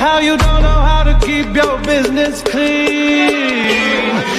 how you don't know how to keep your business clean.